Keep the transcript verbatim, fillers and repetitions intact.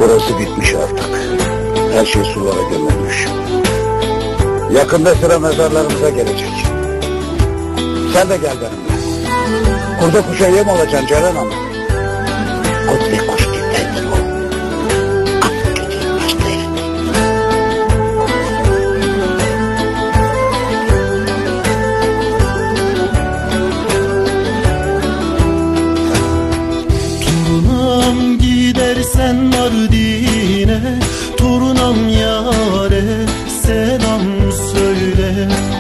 Burası bitmiş artık. Her şey sulara gömülmüş. Yakında sıra mezarlarımıza gelecek. Sen de gel benimle. Kurda kuşa yem olacaksın Ceren Hanım. Kurt bir kuş gitmedin o. At gidin başlayın. Torunam gidersen Mardin'e, torunam yâre selam söyle.